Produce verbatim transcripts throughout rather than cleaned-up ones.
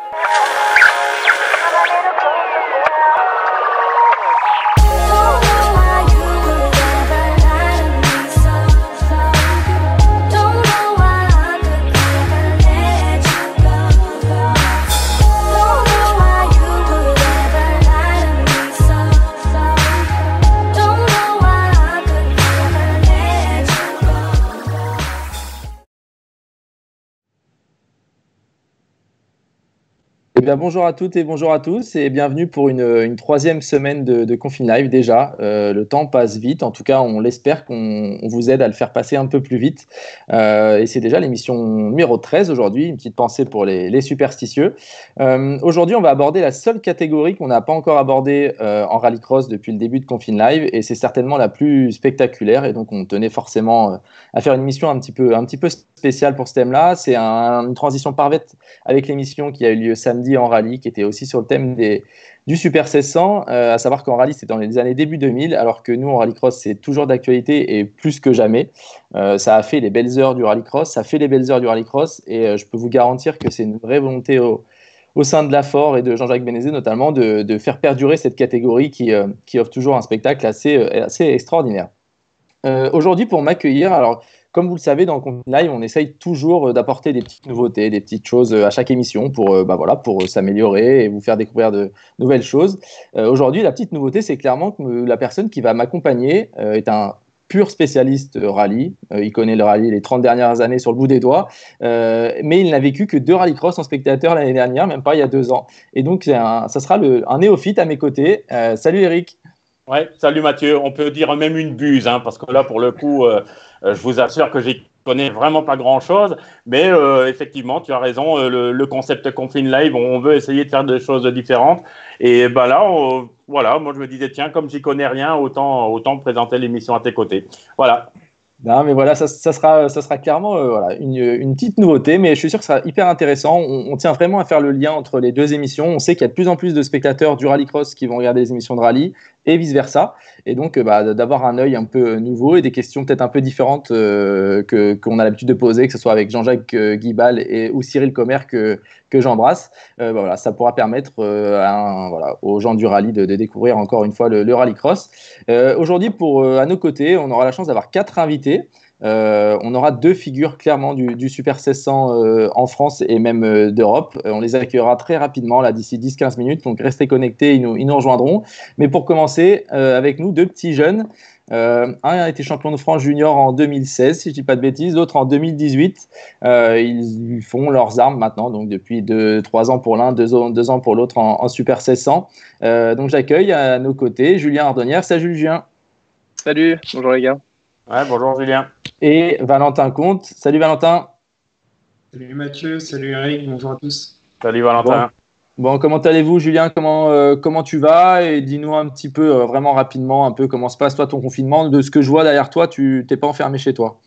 Eh bien, bonjour à toutes et bonjour à tous et bienvenue pour une, une troisième semaine de, de Confine Live déjà. Euh, le temps passe vite, en tout cas on l'espère qu'on on vous aide à le faire passer un peu plus vite. Euh, et c'est déjà l'émission numéro treize aujourd'hui, une petite pensée pour les, les superstitieux. Euh, aujourd'hui on va aborder la seule catégorie qu'on n'a pas encore abordée euh, en rallycross depuis le début de Confine Live et c'est certainement la plus spectaculaire et donc on tenait forcément euh, à faire une émission un petit peu, un petit peu spéciale pour ce thème-là. C'est un, une transition parfaite avec l'émission qui a eu lieu samedi en rallye, qui était aussi sur le thème des, du Super seize cents, euh, à savoir qu'en rallye, c'était dans les années début deux mille, alors que nous, en rallycross, c'est toujours d'actualité et plus que jamais. Euh, ça a fait les belles heures du rallycross, ça fait les belles heures du rallycross, et euh, je peux vous garantir que c'est une vraie volonté au, au sein de l'A F O R et de Jean-Jacques Bénézet notamment, de, de faire perdurer cette catégorie qui, euh, qui offre toujours un spectacle assez, assez extraordinaire. Euh, aujourd'hui, pour m'accueillir, alors comme vous le savez, dans le Confine Live, on essaye toujours d'apporter des petites nouveautés, des petites choses à chaque émission pour, bah voilà, pour s'améliorer et vous faire découvrir de nouvelles choses. Euh, aujourd'hui, la petite nouveauté, c'est clairement que la personne qui va m'accompagner euh, est un pur spécialiste rallye. Euh, il connaît le rallye les trente dernières années sur le bout des doigts, euh, mais il n'a vécu que deux rallycross en spectateur l'année dernière, même pas il y a deux ans. Et donc, un, ça sera le, un néophyte à mes côtés. Euh, salut Eric. Ouais, salut Mathieu. On peut dire même une buse, hein, parce que là, pour le coup, euh, je vous assure que j'y connais vraiment pas grand-chose. Mais euh, effectivement, tu as raison, euh, le, le concept Confine Live, on veut essayer de faire des choses différentes. Et ben là, on, voilà, moi je me disais, tiens, comme j'y connais rien, autant, autant présenter l'émission à tes côtés. Voilà. Non, mais voilà, ça, ça, sera, ça sera clairement euh, voilà, une, une petite nouveauté, mais je suis sûr que ça sera hyper intéressant. On, on tient vraiment à faire le lien entre les deux émissions. On sait qu'il y a de plus en plus de spectateurs du rallycross qui vont regarder les émissions de rallye et vice-versa. Et donc, bah, d'avoir un œil un peu nouveau et des questions peut-être un peu différentes euh, que, qu'on a l'habitude de poser, que ce soit avec Jean-Jacques euh, Guibal et, ou Cyril Comer que, que j'embrasse, euh, bah, voilà, ça pourra permettre euh, à un, voilà, aux gens du rallye de, de découvrir encore une fois le, le rallycross. Euh, aujourd'hui, pour, euh, à nos côtés, on aura la chance d'avoir quatre invités. Euh, on aura deux figures clairement du, du Super seize cents euh, en France et même euh, d'Europe. Euh, on les accueillera très rapidement, là d'ici dix à quinze minutes, donc restez connectés, ils nous, ils nous rejoindront. Mais pour commencer, euh, avec nous, deux petits jeunes. Euh, un a été champion de France junior en deux mille seize, si je ne dis pas de bêtises, l'autre en deux mille dix-huit. Euh, ils font leurs armes maintenant, donc depuis deux, trois ans pour l'un, deux, deux ans pour l'autre en, en Super seize cents. Euh, donc j'accueille à nos côtés Julien Ardonnière. Salut Julien. Salut, bonjour les gars. Ouais, bonjour Julien. Et Valentin Comte. Salut Valentin. Salut Mathieu, salut Eric, bonjour à tous. Salut Valentin. Bon, bon comment allez-vous Julien, comment, euh, comment tu vas? Et dis-nous un petit peu, euh, vraiment rapidement, un peu comment se passe toi ton confinement. De ce que je vois derrière toi, tu t'es pas enfermé chez toi?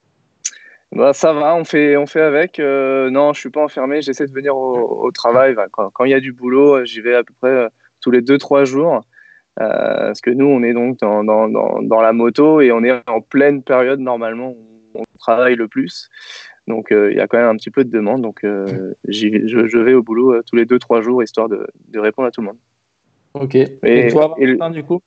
Bah, ça va, on fait, on fait avec. Euh, non, je suis pas enfermé, j'essaie de venir au, au travail. Bah, quand, quand il y a du boulot, j'y vais à peu près euh, tous les deux trois jours. Euh, parce que nous, on est donc dans, dans, dans, dans la moto et on est en pleine période normalement où on travaille le plus. Donc, il euh, y a quand même un petit peu de demande. Donc, euh, j'y vais, je, je vais au boulot euh, tous les deux trois jours histoire de, de répondre à tout le monde. Ok. Et, et toi, Valentin, du coup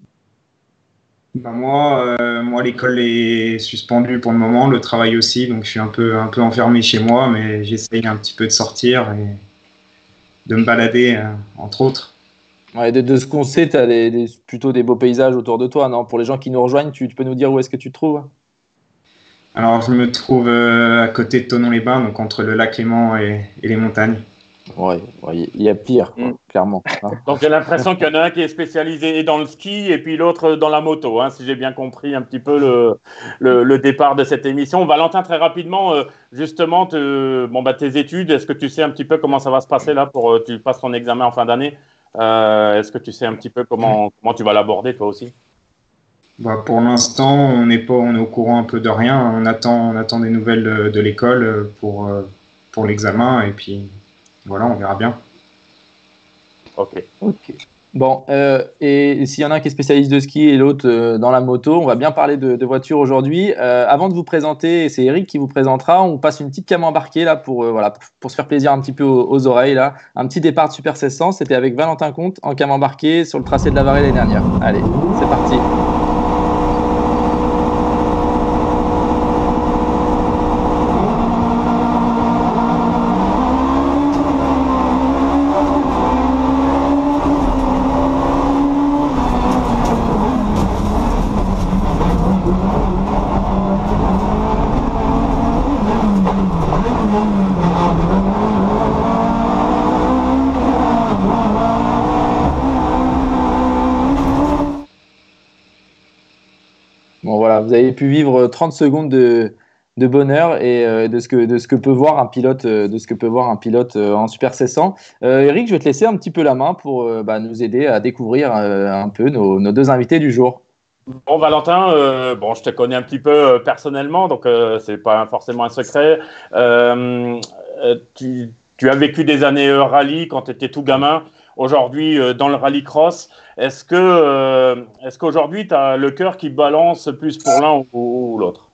bah moi, euh, moi l'école est suspendue pour le moment, le travail aussi. Donc, je suis un peu, un peu enfermé chez moi, mais j'essaye un petit peu de sortir et de me balader, euh, entre autres. Ouais, de, de ce qu'on sait, tu as plutôt des beaux paysages autour de toi, non? Pour les gens qui nous rejoignent, tu, tu peux nous dire où est-ce que tu te trouves? Alors, je me trouve euh, à côté de Thonon-les-Bains, donc entre le lac Léman et, et les montagnes. Ouais, il y a pire, quoi, mm. clairement. Hein. Donc, j'ai l'impression qu'il y en a un qui est spécialisé dans le ski et puis l'autre dans la moto, hein, si j'ai bien compris un petit peu le, le, le départ de cette émission. Valentin, très rapidement, euh, justement, te, bon, bah, tes études, est-ce que tu sais un petit peu comment ça va se passer là pour euh, tu passes ton examen en fin d'année? Euh, est-ce que tu sais un petit peu comment, comment tu vas l'aborder toi aussi? Bah, pour l'instant, on n'est pas, on est au courant un peu de rien. On attend, on attend des nouvelles de, de l'école pour, pour l'examen et puis voilà, on verra bien. Ok. Ok. Bon, euh, et s'il y en a un qui est spécialiste de ski et l'autre euh, dans la moto, on va bien parler de, de voiture aujourd'hui. Euh, avant de vous présenter, c'est Eric qui vous présentera, on passe une petite cam embarquée là pour, euh, voilà, pour, pour se faire plaisir un petit peu aux, aux oreilles. Là. Un petit départ de Super seize cents, c'était avec Valentin Comte en cam embarquée sur le tracé de la Varée l'année dernière. Allez, c'est parti. Bon, voilà, vous avez pu vivre trente secondes de, de bonheur et euh, de, ce que, de ce que peut voir un pilote, euh, de ce que peut voir un pilote euh, en Super seize cents. Euh, Eric, je vais te laisser un petit peu la main pour euh, bah, nous aider à découvrir euh, un peu nos, nos deux invités du jour. Bon, Valentin, euh, bon, je te connais un petit peu euh, personnellement, donc euh, c'est pas forcément un secret. Euh, euh, tu, tu as vécu des années euh, rallye quand tu étais tout gamin. Aujourd'hui, euh, dans le rallycross, est-ce que, euh, est-ce qu'aujourd'hui, tu as le cœur qui balance plus pour l'un ou, ou l'autre?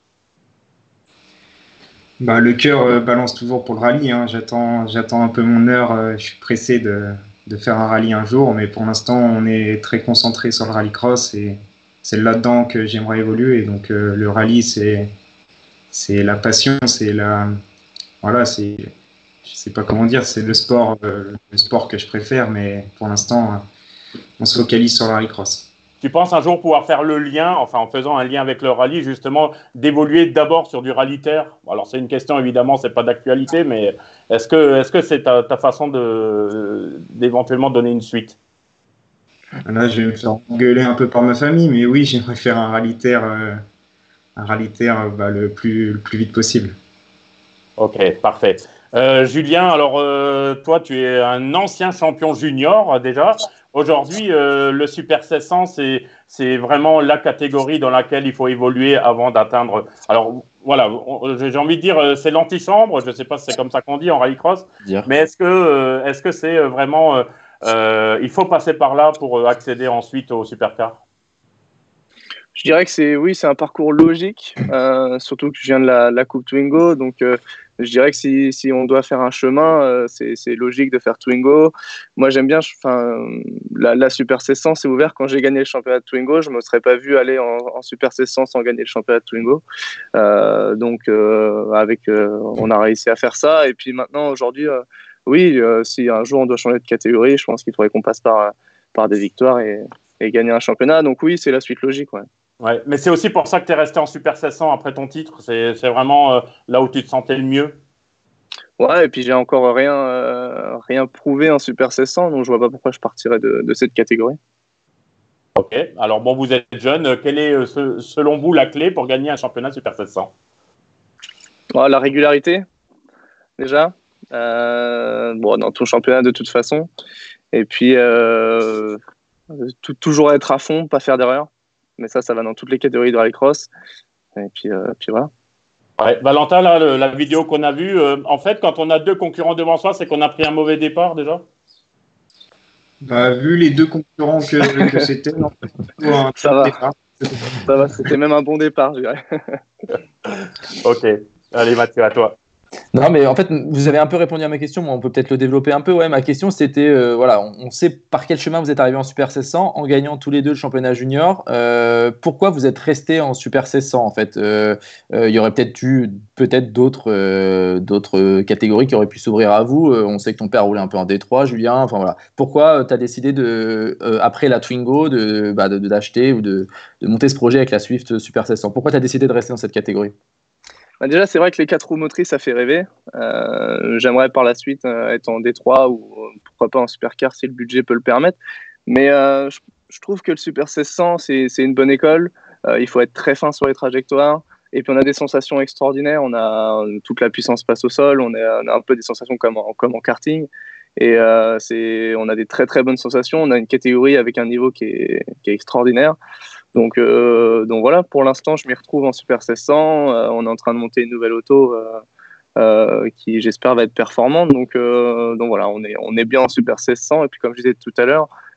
Bah, le cœur euh, balance toujours pour le rallye. Hein. J'attends, j'attends un peu mon heure. Euh, je suis pressé de, de faire un rallye un jour, mais pour l'instant, on est très concentré sur le rallycross et c'est là-dedans que j'aimerais évoluer. Et donc, euh, le rallye, c'est, c'est la passion, c'est la, voilà, c'est, je sais pas comment dire, c'est le sport, euh, le sport que je préfère, mais pour l'instant, on se focalise sur le rallycross. Tu penses un jour pouvoir faire le lien, enfin en faisant un lien avec le rallye, justement, d'évoluer d'abord sur du rallye terre? Alors c'est une question, évidemment, c'est pas d'actualité, mais est-ce que est-ce que c'est ta, ta façon de d'éventuellement donner une suite? Là, je vais me faire engueuler un peu par ma famille, mais oui, j'aimerais faire un rallye terre, euh, un rallye terre bah, le, plus, le plus vite possible. Ok, parfait. Euh, Julien, alors euh, toi, tu es un ancien champion junior euh, déjà. Aujourd'hui, euh, le Super seize cents, c'est c'est vraiment la catégorie dans laquelle il faut évoluer avant d'atteindre. Alors voilà, on, j'ai envie de dire, euh, c'est l'antichambre. Je ne sais pas si c'est comme ça qu'on dit en rallycross, Dire. mais est-ce que euh, est-ce que c'est vraiment euh, euh, il faut passer par là pour accéder ensuite au supercar? Je dirais que c'est oui, c'est un parcours logique, euh, surtout que je viens de la, la Coupe Twingo, donc euh, je dirais que si, si on doit faire un chemin, euh, c'est, c'est logique de faire Twingo. Moi, j'aime bien, enfin, la, la Super seize cents, c'est ouvert. Quand j'ai gagné le championnat de Twingo, je me serais pas vu aller en, en Super seize cents sans gagner le championnat de Twingo. Euh, donc, euh, avec, euh, on a réussi à faire ça. Et puis maintenant, aujourd'hui, euh, oui, euh, si un jour on doit changer de catégorie, je pense qu'il faudrait qu'on passe par, par des victoires et, et gagner un championnat. Donc oui, c'est la suite logique, ouais. Ouais, mais c'est aussi pour ça que tu es resté en Super seize cents après ton titre. C'est, c'est vraiment euh, là où tu te sentais le mieux. Ouais, et puis j'ai encore rien, euh, rien prouvé en Super seize cents, donc je vois pas pourquoi je partirais de, de cette catégorie. Ok, alors bon, vous êtes jeune. Quelle est, euh, ce, selon vous, la clé pour gagner un championnat Super seize cents? Ouais, la régularité, déjà. Euh, bon, dans tout championnat de toute façon. Et puis, euh, tout, toujours être à fond, pas faire d'erreur. Mais ça, ça va dans toutes les catégories de rallycross. Et puis, euh, puis voilà. Ouais, Valentin, là, le, la vidéo qu'on a vue, euh, en fait, quand on a deux concurrents devant soi, c'est qu'on a pris un mauvais départ déjà? Bah, vu les deux concurrents que, que c'était, non, un ça va. départ. Ça va, c'était même un bon départ, je dirais. Ok, allez Mathieu, à toi. Non, mais en fait, vous avez un peu répondu à ma question, mais on peut peut-être le développer un peu. Ouais, ma question, c'était, euh, voilà, on, on sait par quel chemin vous êtes arrivé en Super seize cents en gagnant tous les deux le championnat junior. Euh, pourquoi vous êtes resté en Super seize cents, en fait? euh, euh, Il y aurait peut-être eu peut-être d'autres euh, d'autres catégories qui auraient pu s'ouvrir à vous. Euh, on sait que ton père roulait un peu en D trois, Julien. Enfin, voilà. Pourquoi tu as décidé, de, euh, après la Twingo, de, bah, de, de, d'acheter ou de, de monter ce projet avec la Swift Super seize cents? Pourquoi tu as décidé de rester dans cette catégorie? Bah déjà, c'est vrai que les quatre roues motrices, ça fait rêver. Euh, j'aimerais par la suite euh, être en D trois ou euh, pourquoi pas en supercar si le budget peut le permettre. Mais euh, je, je trouve que le Super seize cents, c'est, c'est une bonne école. Euh, il faut être très fin sur les trajectoires. Et puis on a des sensations extraordinaires. On a toute la puissance passe au sol. On a, on a un peu des sensations comme en, comme en karting. Et euh, c'est, on a des très très bonnes sensations. On a une catégorie avec un niveau qui est, qui est extraordinaire. Donc, euh, donc voilà, pour l'instant, je m'y retrouve en Super seize cents. Euh, on est en train de monter une nouvelle auto euh, euh, qui, j'espère, va être performante. Donc, euh, donc voilà, on est, on est bien en Super seize cents. Et puis, comme je disais tout à l'heure,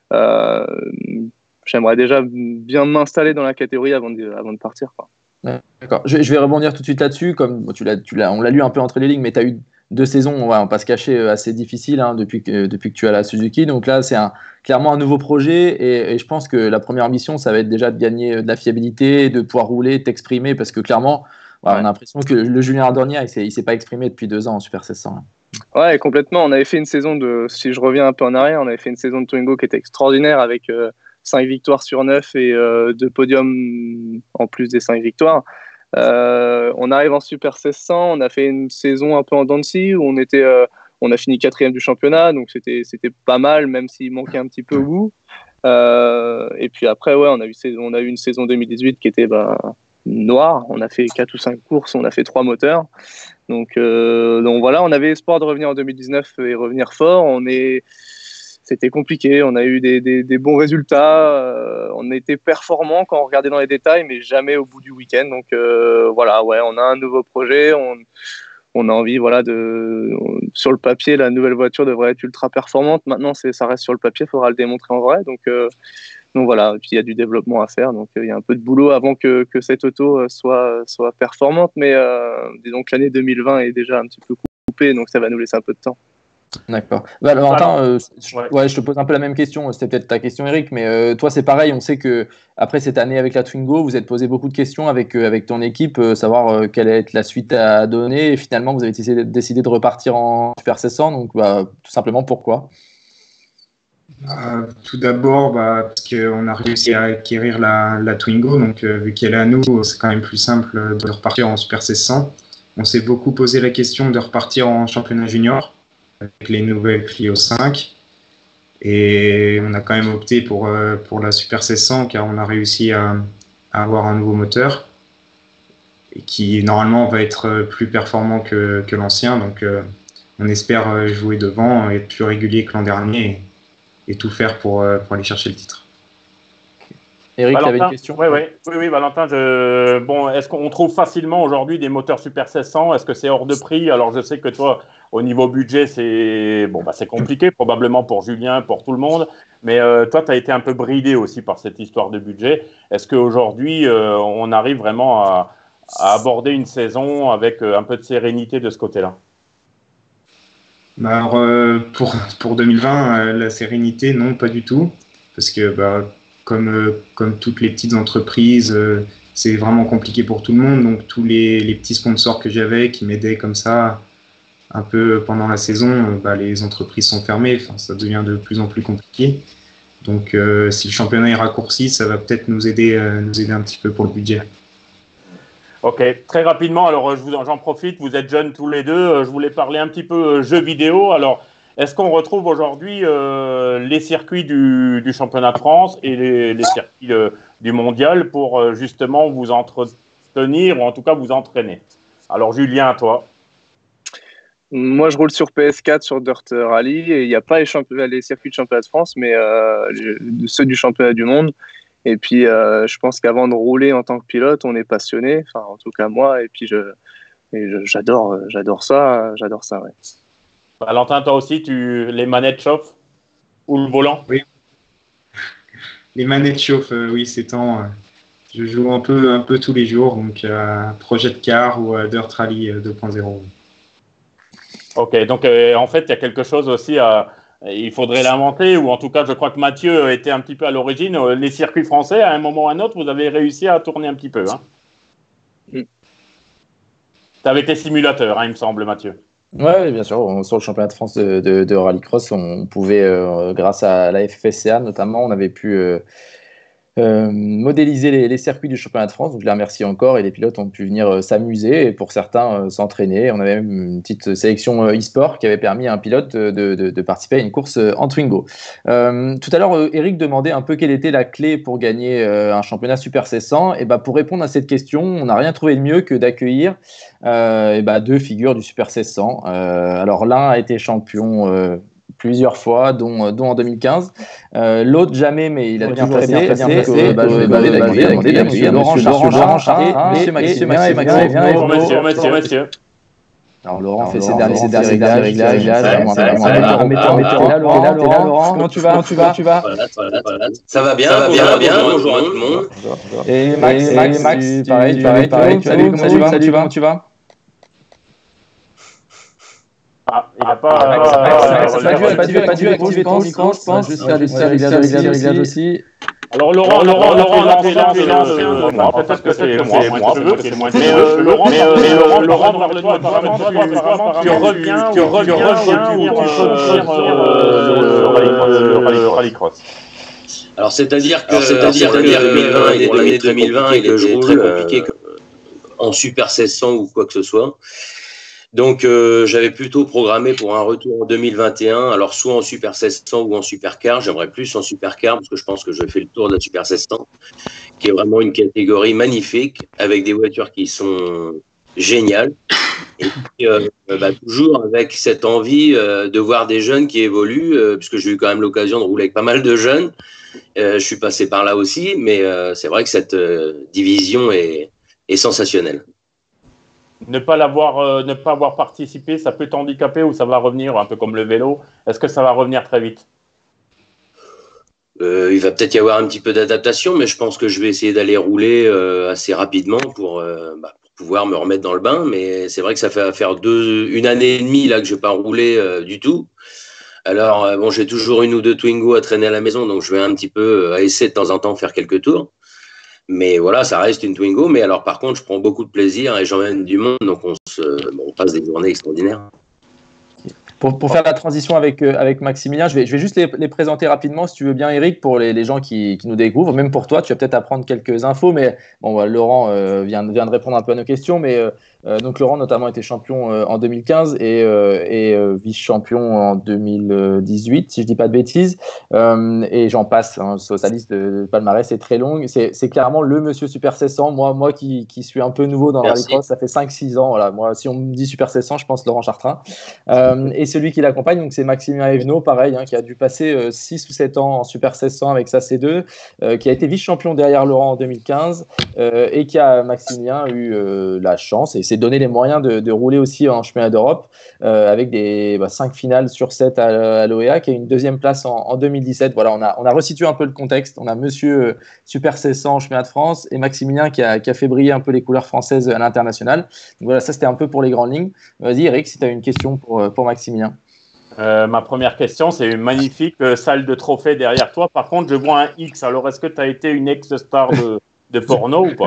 Euh, j'aimerais déjà bien m'installer dans la catégorie avant de, avant de partir, quoi. D'accord. Je, je vais rebondir tout de suite là-dessus. Comme tu l'as, tu l'as, on l'a lu un peu entre les lignes, mais tu as eu deux saisons, on va, on va pas se cacher, assez difficiles hein, depuis, que, depuis que tu as la Suzuki. Donc là, c'est un, clairement un nouveau projet et, et je pense que la première ambition, ça va être déjà de gagner de la fiabilité, de pouvoir rouler, t'exprimer, parce que clairement, voilà, ouais. on a l'impression que le Julien Ardornia, il s'est, il s'est pas exprimé depuis deux ans en Super seize cents. Ouais, complètement. On avait fait une saison de, si je reviens un peu en arrière, on avait fait une saison de Twingo qui était extraordinaire avec euh, cinq victoires sur neuf et euh, deux podiums en plus des cinq victoires. Euh, on arrive en Super seize cents, on a fait une saison un peu en dents de scie où on était, euh, on a fini quatrième du championnat, donc c'était c'était pas mal, même s'il manquait un petit peu au bout. Euh, et puis après, ouais, on a eu on a eu une saison deux mille dix-huit qui était bah, noire. On a fait quatre ou cinq courses, on a fait trois moteurs. Donc euh, donc voilà, on avait espoir de revenir en deux mille dix-neuf et revenir fort. On est C'était compliqué, on a eu des, des, des bons résultats, euh, on était performants quand on regardait dans les détails, mais jamais au bout du week-end. Donc euh, voilà, ouais, on a un nouveau projet, on, on a envie, voilà, de, on, sur le papier, la nouvelle voiture devrait être ultra performante. Maintenant, c'est, ça reste sur le papier, il faudra le démontrer en vrai. Donc, euh, donc voilà, et puis il y a du développement à faire, donc il euh, y a un peu de boulot avant que, que cette auto soit, soit performante, mais euh, disons que l'année deux mille vingt est déjà un petit peu coupée, donc ça va nous laisser un peu de temps. D'accord. Bah, Valentin, euh, je, ouais. Ouais, je te pose un peu la même question. C'était peut-être ta question, Eric, mais euh, toi, c'est pareil. On sait que après cette année avec la Twingo, vous êtes posé beaucoup de questions avec euh, avec ton équipe, euh, savoir euh, quelle est la suite à donner. Et finalement, vous avez décidé, décidé de repartir en Super seize cents. Donc, bah, tout simplement, pourquoi ? euh, Tout d'abord, bah, parce qu'on a réussi à acquérir la, la Twingo. Donc, euh, vu qu'elle est à nous, c'est quand même plus simple de repartir en Super seize cents. On s'est beaucoup posé la question de repartir en championnat junior avec les nouvelles Clio cinq, et on a quand même opté pour, euh, pour la Super seize cents car on a réussi à, à avoir un nouveau moteur et qui normalement va être plus performant que, que l'ancien, donc euh, on espère jouer devant, être plus régulier que l'an dernier et, et tout faire pour, pour aller chercher le titre. Eric, tu avais une question ? Oui, oui, oui, oui, Valentin. Je... Bon, est-ce qu'on trouve facilement aujourd'hui des moteurs Super seize cents ? Est-ce que c'est hors de prix ? Alors, je sais que toi, au niveau budget, c'est bon, bah, c'est compliqué, probablement pour Julien, pour tout le monde. Mais euh, toi, tu as été un peu bridé aussi par cette histoire de budget. Est-ce qu'aujourd'hui, euh, on arrive vraiment à, à aborder une saison avec euh, un peu de sérénité de ce côté-là ? Bah alors, euh, pour, pour deux mille vingt, euh, la sérénité, non, pas du tout. Parce que, bah, comme, euh, comme toutes les petites entreprises, euh, c'est vraiment compliqué pour tout le monde. Donc, tous les, les petits sponsors que j'avais qui m'aidaient comme ça, un peu pendant la saison, bah, les entreprises sont fermées, enfin, ça devient de plus en plus compliqué. Donc euh, si le championnat est raccourci, ça va peut-être nous aider, euh, nous aider un petit peu pour le budget. Ok, très rapidement, alors je vous, j'en profite, vous êtes jeunes tous les deux, je voulais parler un petit peu jeux vidéo. Alors, est-ce qu'on retrouve aujourd'hui euh, les circuits du, du championnat de France et les, les circuits euh, du mondial pour euh, justement vous entretenir ou en tout cas vous entraîner ? Alors Julien, à toi. Moi, je roule sur P S quatre, sur Dirt Rally, et il n'y a pas les, champ- les circuits de championnat de France, mais euh, ceux du championnat du monde. Et puis, euh, je pense qu'avant de rouler en tant que pilote, on est passionné, enfin, en tout cas moi, et puis je, et je, j'adore, j'adore ça, j'adore ça, ouais. Valentin, toi aussi, tu, les manettes chauffent ou le volant ? Oui. Les manettes chauffent, euh, oui, c'est temps. Euh, je joue un peu, un peu tous les jours, donc à euh, Project Car ou à Dirt Rally deux point zéro. Ok, donc euh, en fait, il y a quelque chose aussi à. Il faudrait l'inventer, ou en tout cas, je crois que Mathieu était un petit peu à l'origine. Les circuits français, à un moment ou à un autre, vous avez réussi à tourner un petit peu. Hein. Mm. Tu avais tes simulateurs, hein, il me semble, Mathieu. Oui, bien sûr. Sur le championnat de France de, de, de rallycross, on pouvait, euh, grâce à la F F C A notamment, on avait pu euh, euh, modéliser les, les circuits du championnat de France. Donc, je les remercie encore. Et les pilotes ont pu venir euh, s'amuser et pour certains euh, s'entraîner. On avait même une petite sélection euh, e-sport qui avait permis à un pilote de, de, de participer à une course euh, en Twingo. Euh, tout à l'heure, euh, Eric demandait un peu quelle était la clé pour gagner euh, un championnat Super seize cents. Et bah, pour répondre à cette question, on n'a rien trouvé de mieux que d'accueillir euh, et bah, deux figures du Super seize cents. Euh, alors, l'un a été champion euh, plusieurs fois, dont, dont en deux mille quinze. Euh, L'autre, jamais, mais il a toujours été bien placé. Je vais demander à monsieur Laurent Chartier, monsieur Maxime. Bonjour, messieurs, messieurs. Alors Laurent fait ses derniers réglages, Laurent, comment tu vas, tu vas, tu vas? Ça va bien, ça va bien, bien. Bonjour à tout le monde. Et Max, Max, pareil, pareil, pareil. Salut, comment tu vas, salut, comment tu vas? Ah, il n'a pas. Pas dû, pas dû activer ton micro, je pense. Juste faire des réglages aussi. Alors Laurent, Laurent, Laurent, Laurent, peut-être que c'est moi, mais Laurent, Laurent, Laurent, parle-toi, tu reviens, tu reviens ou tu sur le rallycross. Alors c'est-à-dire que c'est-à-dire que l'année deux mille vingt et que je roule très compliqué en Super seize cents ou quoi que ce soit. Donc, euh, j'avais plutôt programmé pour un retour en deux mille vingt et un, alors soit en Super seize cents ou en Supercar. J'aimerais plus en Supercar parce que je pense que je fais le tour de la Super seize cents, qui est vraiment une catégorie magnifique avec des voitures qui sont géniales. Et puis, euh, bah, toujours avec cette envie euh, de voir des jeunes qui évoluent, euh, puisque j'ai eu quand même l'occasion de rouler avec pas mal de jeunes. Euh, je suis passé par là aussi, mais euh, c'est vrai que cette euh, division est, est sensationnelle. Ne pas l'avoir, euh, ne pas avoir participé, ça peut t'handicaper ou ça va revenir, un peu comme le vélo. Est-ce que ça va revenir très vite? euh, Il va peut-être y avoir un petit peu d'adaptation, mais je pense que je vais essayer d'aller rouler euh, assez rapidement pour, euh, bah, pour pouvoir me remettre dans le bain. Mais c'est vrai que ça fait faire deux, une année et demie là que je n'ai pas roulé euh, du tout. Alors, euh, bon, j'ai toujours une ou deux Twingo à traîner à la maison, donc je vais un petit peu euh, essayer de temps en temps faire quelques tours. Mais voilà, ça reste une Twingo. Mais alors, par contre, je prends beaucoup de plaisir et j'emmène du monde. Donc, on, se, bon, on passe des journées extraordinaires. Pour, pour faire la transition avec, euh, avec Maximilien, je vais, je vais juste les, les présenter rapidement, si tu veux bien, Eric, pour les, les gens qui, qui nous découvrent. Même pour toi, tu vas peut-être apprendre quelques infos. Mais bon, bah, Laurent euh, vient, vient de répondre un peu à nos questions. Mais euh, donc, Laurent, notamment, était champion euh, en deux mille quinze et, euh, et euh, vice-champion en deux mille dix-huit, si je ne dis pas de bêtises. Euh, et j'en passe. Hein, sa liste de palmarès est très longue. C'est, c'est clairement le monsieur Super seize cents. Moi, moi qui, qui suis un peu nouveau dans le rallycross, ça fait cinq six ans. Voilà. Moi, si on me dit Super seize cents, je pense Laurent Chartrain. Euh, et celui qui l'accompagne, donc c'est Maximilien Evenot, pareil, hein, qui a dû passer euh, six ou sept ans en Super seize cents avec sa C deux, euh, qui a été vice-champion derrière Laurent en deux mille quinze, euh, et qui a, Maximilien, eu euh, la chance et s'est donné les moyens de, de rouler aussi en championnat d'Europe, euh, avec des bah, cinq finales sur sept à, à l'O E A, qui a une deuxième place en, en deux mille dix-sept. Voilà, on a, on a resitué un peu le contexte. On a monsieur euh, Super seize cents en championnat de France et Maximilien qui a, qui a fait briller un peu les couleurs françaises à l'international. Donc voilà, ça c'était un peu pour les grandes lignes. Vas-y Eric, si tu as une question pour, pour Maximilien. Euh, ma première question, c'est une magnifique euh, salle de trophées derrière toi. Par contre, je vois un X. Alors, est-ce que tu as été une ex-star de, de porno ou pas?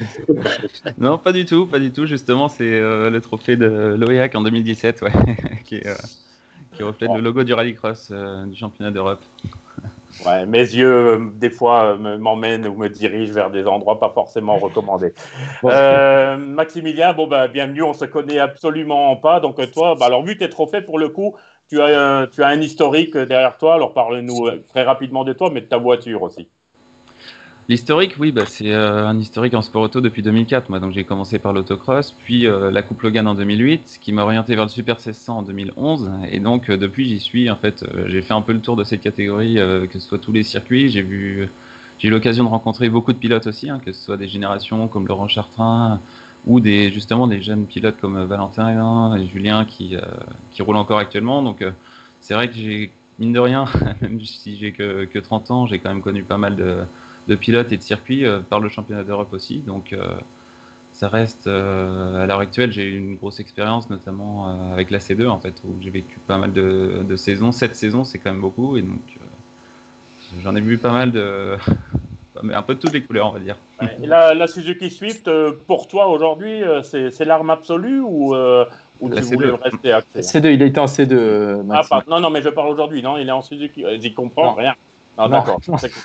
Non, pas du tout, pas du tout. Justement, c'est euh, le trophée de l'O E A C en deux mille dix-sept, ouais, qui, est, euh, qui reflète oh. le logo du rallycross euh, du championnat d'Europe. Ouais, mes yeux, euh, des fois, euh, m'emmènent ou me dirigent vers des endroits pas forcément recommandés. Euh, Maximilien, bon, bah, bienvenue, on se connaît absolument pas. Donc, toi, bah, alors, vu tes trophées, pour le coup, tu as, euh, tu as un historique derrière toi. Alors, parle-nous euh, très rapidement de toi, mais de ta voiture aussi. L'historique, oui, bah, c'est euh, un historique en sport auto depuis deux mille quatre. Moi, donc j'ai commencé par l'autocross, puis euh, la Coupe Logan en deux mille huit, qui m'a orienté vers le Super seize cents en deux mille onze. Et donc, euh, depuis, j'y suis. En fait, euh, j'ai fait un peu le tour de cette catégorie, euh, que ce soit tous les circuits. J'ai vu, j'ai eu l'occasion de rencontrer beaucoup de pilotes aussi, hein, que ce soit des générations comme Laurent Chartrain ou des justement des jeunes pilotes comme Valentin et Julien qui euh, qui roulent encore actuellement. Donc, euh, c'est vrai que j'ai mine de rien, même si j'ai que que trente ans, j'ai quand même connu pas mal de de pilotes et de circuits euh, par le championnat d'Europe aussi. Donc, euh, ça reste, euh, à l'heure actuelle, j'ai eu une grosse expérience, notamment euh, avec la C deux, en fait, où j'ai vécu pas mal de, de saisons. Sept saisons, c'est quand même beaucoup. Et donc, euh, j'en ai vu pas mal de... un peu de toutes les couleurs, on va dire. Et la, la Suzuki Swift, pour toi, aujourd'hui, c'est, c'est l'arme absolue ou, euh, ou tu C deux. Voulais rester axé? C deux, il était en C deux. Ah, pas, non, non, mais je parle aujourd'hui. Non, il est en Suzuki. J'y comprends non. rien. Non, non. D'accord.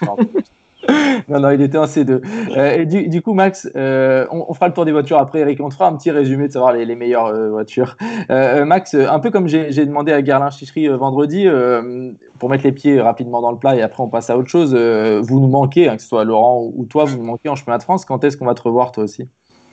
non, non, il était en C deux. Euh, et du, du coup, Max, euh, on, on fera le tour des voitures après, Eric. On te fera un petit résumé de savoir les, les meilleures euh, voitures. Euh, Max, un peu comme j'ai, j'ai demandé à Guerlain Chichery euh, vendredi, euh, pour mettre les pieds rapidement dans le plat et après on passe à autre chose, euh, vous nous manquez, hein, que ce soit Laurent ou, ou toi, vous nous manquez en championnat de France. Quand est-ce qu'on va te revoir, toi aussi?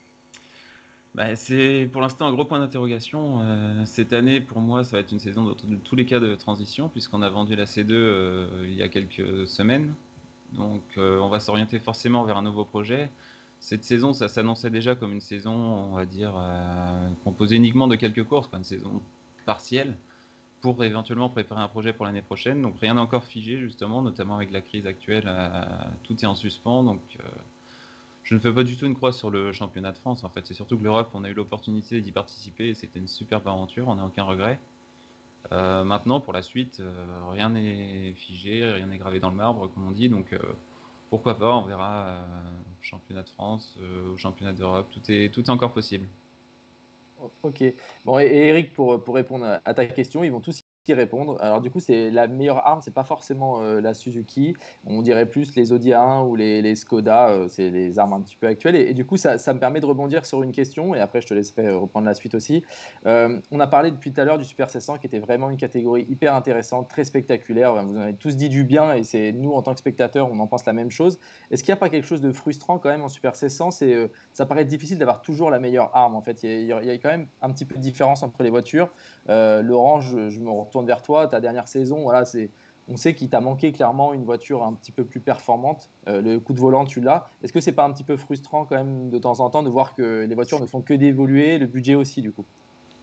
Bah, c'est pour l'instant un gros point d'interrogation. Euh, cette année, pour moi, ça va être une saison de, de tous les cas de transition, puisqu'on a vendu la C deux euh, il y a quelques semaines. Donc, euh, on va s'orienter forcément vers un nouveau projet. cette saison, ça s'annonçait déjà comme une saison, on va dire, euh, composée uniquement de quelques courses, pas une saison partielle, pour éventuellement préparer un projet pour l'année prochaine. Donc rien n'est encore figé, justement, notamment avec la crise actuelle, euh, tout est en suspens. Donc euh, je ne fais pas du tout une croix sur le championnat de France. En fait, c'est surtout que l'Europe, on a eu l'opportunité d'y participer et c'était une superbe aventure, on n'a aucun regret. Euh, maintenant, pour la suite, euh, rien n'est figé, rien n'est gravé dans le marbre, comme on dit. Donc euh, pourquoi pas, on verra euh, championnat de France, euh, au championnat d'Europe, tout est, tout est encore possible. Ok. Bon, et, et Eric, pour, pour répondre à ta question, ils vont tous y répondre. Alors du coup, c'est la meilleure arme, c'est pas forcément euh, la Suzuki. On dirait plus les Audi A un ou les, les Skoda. Euh, c'est les armes un petit peu actuelles. Et, et du coup, ça, ça me permet de rebondir sur une question. Et après, je te laisserai reprendre la suite aussi. Euh, on a parlé depuis tout à l'heure du Super six cents, qui était vraiment une catégorie hyper intéressante, très spectaculaire. Vous en avez tous dit du bien, et c'est nous en tant que spectateurs, on en pense la même chose. Est-ce qu'il n'y a pas quelque chose de frustrant quand même en Super six cents? C'est, euh, ça paraît difficile d'avoir toujours la meilleure arme. En fait, il y, y, y a quand même un petit peu de différence entre les voitures. Euh, Laurent, je, je me retourne vers toi. Ta dernière saison, voilà, c'est, on sait qu'il t'a manqué clairement une voiture un petit peu plus performante. Euh, le coup de volant, tu l'as. Est-ce que c'est pas un petit peu frustrant quand même de temps en temps de voir que les voitures ne font que d'évoluer, le budget aussi du coup?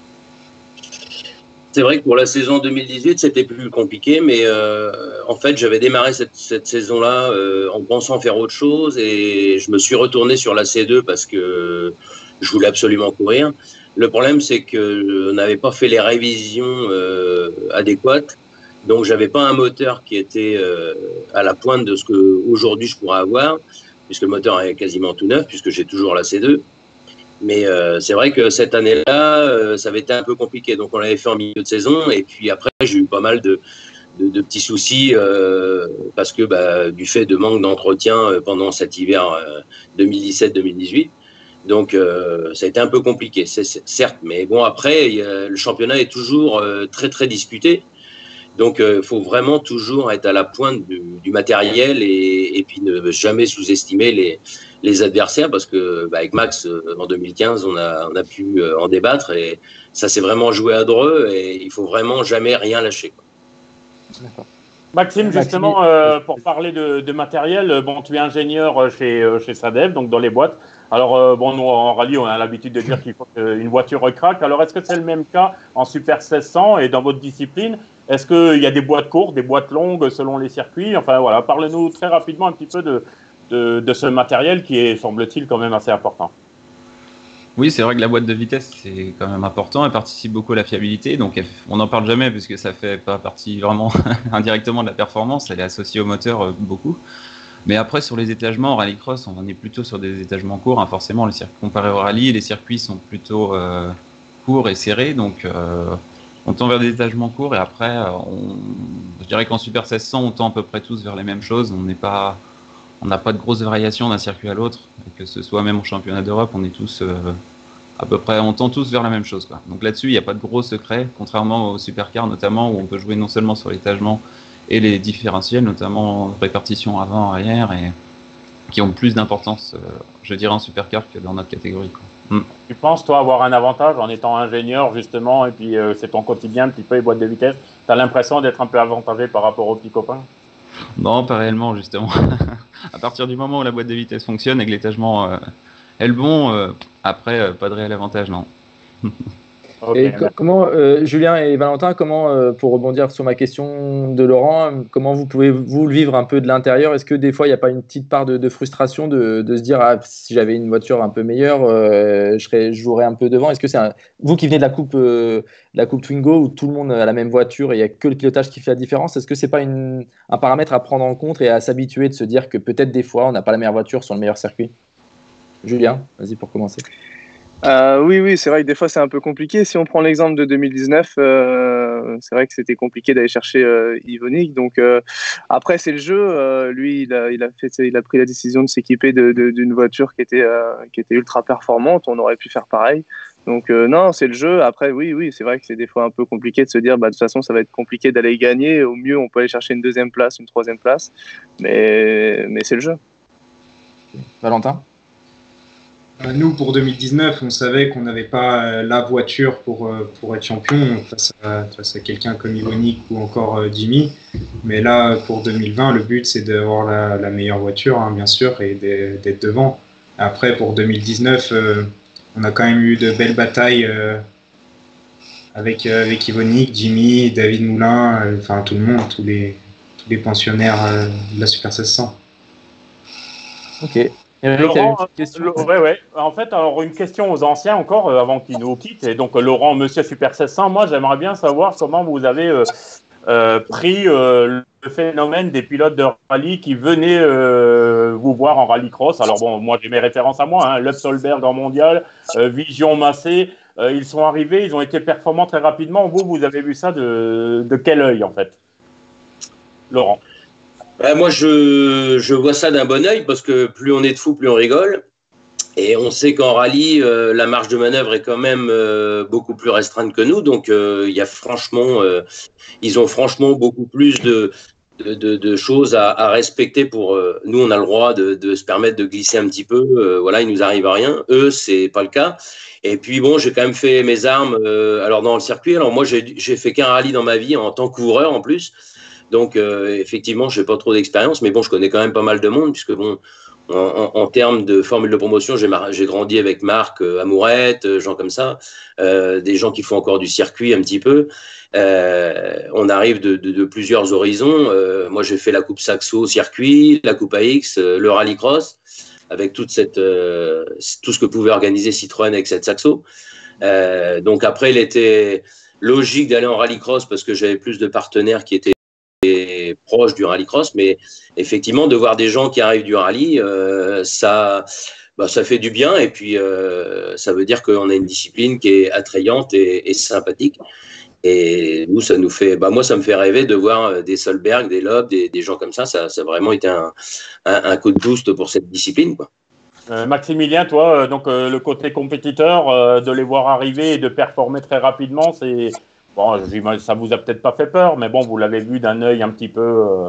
C'est vrai que pour la saison deux mille dix-huit, c'était plus compliqué, mais euh, en fait, j'avais démarré cette, cette saison-là euh, en pensant faire autre chose et je me suis retourné sur la C deux parce que je voulais absolument courir. Le problème, c'est que on n'avait pas fait les révisions euh, adéquates, donc j'avais pas un moteur qui était euh, à la pointe de ce que aujourd'hui je pourrais avoir, puisque le moteur est quasiment tout neuf, puisque j'ai toujours la C deux. Mais euh, c'est vrai que cette année-là, euh, ça avait été un peu compliqué. Donc on l'avait fait en milieu de saison, et puis après j'ai eu pas mal de, de, de petits soucis euh, parce que bah, du fait de manque d'entretien euh, pendant cet hiver euh, deux mille dix-sept deux mille dix-huit. Donc, euh, ça a été un peu compliqué, c'est, c'est, certes. Mais bon, après, il y a, le championnat est toujours euh, très, très disputé. Donc, il euh, faut vraiment toujours être à la pointe du, du matériel et, et puis ne jamais sous-estimer les, les adversaires parce que, bah, avec Max, euh, en deux mille quinze, on a, on a pu euh, en débattre et ça s'est vraiment joué à Dreux et il faut vraiment jamais rien lâcher, quoi. D'accord. Maxime, justement, euh, pour parler de, de matériel, bon, tu es ingénieur chez, chez Sadev, donc dans les boîtes. Alors, euh, bon, nous, en rallye, on a l'habitude de dire qu'il faut qu'une voiture craque. Alors, est-ce que c'est le même cas en Super six cents et dans votre discipline? Est-ce qu'il y a des boîtes courtes, des boîtes longues selon les circuits? Enfin, voilà, parlez-nous très rapidement un petit peu de, de, de ce matériel qui est, semble-t-il, quand même assez important. Oui, c'est vrai que la boîte de vitesse, c'est quand même important. Elle participe beaucoup à la fiabilité. Donc, elle, on n'en parle jamais puisque ça fait pas partie vraiment indirectement de la performance. Elle est associée au moteur euh, beaucoup. Mais après, sur les étagements, en rallycross, on est plutôt sur des étagements courts. Hein, forcément, les circuits, comparé au rallye, les circuits sont plutôt euh, courts et serrés. Donc, euh, on tend vers des étagements courts. Et après, on, je dirais qu'en Super six cents, on tend à peu près tous vers les mêmes choses. On n'est pas... On n'a pas de grosses variations d'un circuit à l'autre, que ce soit même au championnat d'Europe, on est tous euh, à peu près, on tend tous vers la même chose, quoi. Donc là-dessus, il n'y a pas de gros secret, contrairement aux supercars notamment, où on peut jouer non seulement sur l'étagement et les différentiels, notamment répartition avant-arrière, et qui ont plus d'importance, euh, je dirais, en supercar que dans notre catégorie, quoi. Mm. Tu penses, toi, avoir un avantage en étant ingénieur, justement, et puis euh, c'est ton quotidien, un petit peu les boîtes de vitesse, tu as l'impression d'être un peu avantagé par rapport aux petits copains? Non, pas réellement, justement. À partir du moment où la boîte de vitesse fonctionne et que l'étagement euh, est le bon, euh, après, euh, pas de réel avantage, non. Okay. Et co- comment, euh, Julien et Valentin, comment, euh, pour rebondir sur ma question de Laurent, comment vous pouvez vous le vivre un peu de l'intérieur? Est-ce que des fois, il n'y a pas une petite part de, de frustration de, de se dire, ah, si j'avais une voiture un peu meilleure, euh, je, serais, je jouerais un peu devant? Est-ce que c'est un... vous qui venez de la coupe, euh, de la coupe Twingo où tout le monde a la même voiture et il n'y a que le pilotage qui fait la différence? Est-ce que c'est pas une, un paramètre à prendre en compte et à s'habituer de se dire que peut-être des fois, on n'a pas la meilleure voiture sur le meilleur circuit? Julien, vas-y pour commencer. Euh, oui, oui, c'est vrai que des fois c'est un peu compliqué. Si on prend l'exemple de deux mille dix-neuf, euh, c'est vrai que c'était compliqué d'aller chercher euh, Ivonic. Donc euh, après c'est le jeu. Euh, lui, il a, il a fait, il a pris la décision de s'équiper de, de, d'une voiture qui était, euh, qui était ultra performante. On aurait pu faire pareil. Donc euh, non, c'est le jeu. Après, oui, oui, c'est vrai que c'est des fois un peu compliqué de se dire, bah de toute façon, ça va être compliqué d'aller gagner. Au mieux, on peut aller chercher une deuxième place, une troisième place, mais mais c'est le jeu. Valentin? Nous, pour deux mille dix-neuf, on savait qu'on n'avait pas la voiture pour, pour être champion face à, face à quelqu'un comme Ivonic ou encore Jimmy. Mais là, pour deux mille vingt, le but, c'est d'avoir la, la meilleure voiture, hein, bien sûr, et d'être devant. Après, pour deux mille dix-neuf, euh, on a quand même eu de belles batailles euh, avec, euh, avec Yvonique, Jimmy, David Moulin, euh, enfin tout le monde, tous les, tous les pensionnaires euh, de la Super seize cents. Ok. Eric, Laurent, une question le, ouais, ouais. En fait, alors une question aux anciens encore euh, avant qu'ils nous quittent. Et donc, euh, Laurent, Monsieur Super seize cents, moi, j'aimerais bien savoir comment vous avez euh, euh, pris euh, le phénomène des pilotes de rallye qui venaient euh, vous voir en rallycross. Alors bon, moi, j'ai mes références à moi, hein, Leb Solberg en mondial, euh, Vigion Massé. Euh, ils sont arrivés, ils ont été performants très rapidement. Vous, vous avez vu ça de, de quel œil, en fait, Laurent? Ben, moi, je, je vois ça d'un bon œil parce que plus on est de fous, plus on rigole. Et on sait qu'en rallye, euh, la marge de manœuvre est quand même euh, beaucoup plus restreinte que nous. Donc, euh, il y a franchement, euh, ils ont franchement beaucoup plus de, de, de, de choses à, à respecter. Pour euh, nous, on a le droit de, de se permettre de glisser un petit peu. Euh, voilà, il nous arrive à rien. Eux, c'est pas le cas. Et puis bon, j'ai quand même fait mes armes. Euh, alors dans le circuit, alors moi, j'ai, j'ai fait qu'un rallye dans ma vie en tant qu'ouvreur en plus. Donc, euh, effectivement, je n'ai pas trop d'expérience, mais bon, je connais quand même pas mal de monde, puisque bon, en, en, en termes de formule de promotion, j'ai, j'ai grandi avec Marc euh, Amourette, euh, gens comme ça, euh, des gens qui font encore du circuit un petit peu. Euh, on arrive de, de, de plusieurs horizons. Euh, moi, j'ai fait la Coupe Saxo circuit, la Coupe A X, euh, le Rallycross, avec toute cette, euh, tout ce que pouvait organiser Citroën avec cette Saxo. Euh, donc après, il était logique d'aller en Rallycross parce que j'avais plus de partenaires qui étaient proche du rallycross, mais effectivement de voir des gens qui arrivent du rallye, euh, ça, bah, ça fait du bien et puis euh, ça veut dire qu'on a une discipline qui est attrayante et, et sympathique. Et nous, ça nous fait, bah moi, ça me fait rêver de voir des Solberg, des Loeb, des, des gens comme ça. Ça, ça a vraiment été un, un, un coup de boost pour cette discipline, quoi. Euh, Maximilien, toi, euh, donc euh, le côté compétiteur, euh, de les voir arriver et de performer très rapidement, c'est bon, ça vous a peut-être pas fait peur, mais bon, vous l'avez vu d'un œil un petit peu. Euh...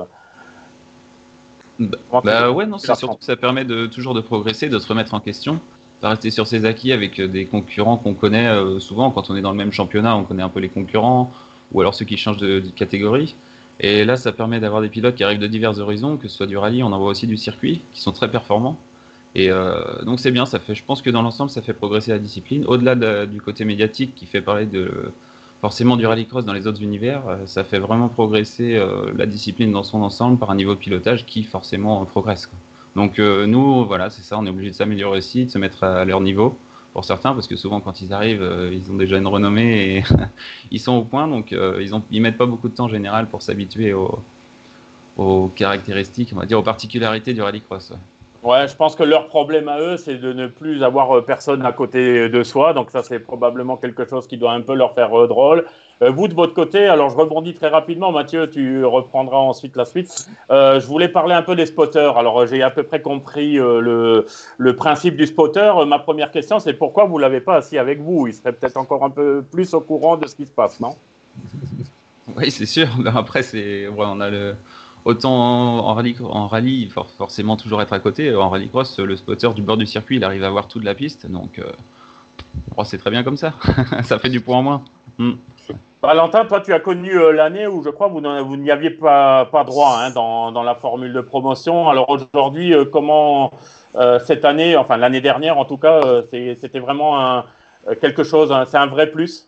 Bah, bah ouais, non, c'est surtout que ça permet de toujours de progresser, de se remettre en question, de rester sur ses acquis avec des concurrents qu'on connaît euh, souvent. Quand on est dans le même championnat, on connaît un peu les concurrents, ou alors ceux qui changent de, de catégorie. Et là, ça permet d'avoir des pilotes qui arrivent de divers horizons, que ce soit du rallye, on en voit aussi du circuit, qui sont très performants. Et euh, donc c'est bien, ça fait, je pense que dans l'ensemble, ça fait progresser la discipline. Au-delà de, du côté médiatique qui fait parler de, forcément du rallycross dans les autres univers, ça fait vraiment progresser euh, la discipline dans son ensemble par un niveau de pilotage qui forcément progresse, quoi. Donc euh, nous, voilà, c'est ça, on est obligé de s'améliorer aussi, de se mettre à leur niveau pour certains, parce que souvent quand ils arrivent, euh, ils ont déjà une renommée et ils sont au point, donc euh, ils, ont, ils mettent pas beaucoup de temps en général pour s'habituer aux, aux caractéristiques, on va dire aux particularités du rallycross. Ouais. Ouais, je pense que leur problème à eux, c'est de ne plus avoir personne à côté de soi. Donc ça, c'est probablement quelque chose qui doit un peu leur faire euh, drôle. Euh, vous, de votre côté, alors je rebondis très rapidement. Mathieu, tu reprendras ensuite la suite. Euh, je voulais parler un peu des spotters. Alors, j'ai à peu près compris euh, le, le principe du spotter. Euh, ma première question, c'est pourquoi vous ne l'avez pas assis avec vous? Il serait peut-être encore un peu plus au courant de ce qui se passe, non? Oui, c'est sûr. Après, c'est, ouais, on a le... Autant en rallye, en rallye, il faut forcément toujours être à côté. En rallycross, le spotter du bord du circuit, il arrive à voir toute la piste. Donc, euh, oh, c'est très bien comme ça. Ça fait du point en moins. Mm. Valentin, toi, tu as connu euh, l'année où je crois vous, vous n'y aviez pas, pas droit hein, dans, dans la formule de promotion. Alors aujourd'hui, euh, comment euh, cette année, enfin l'année dernière en tout cas, euh, c'est, c'était vraiment un, quelque chose, hein, c'est un vrai plus?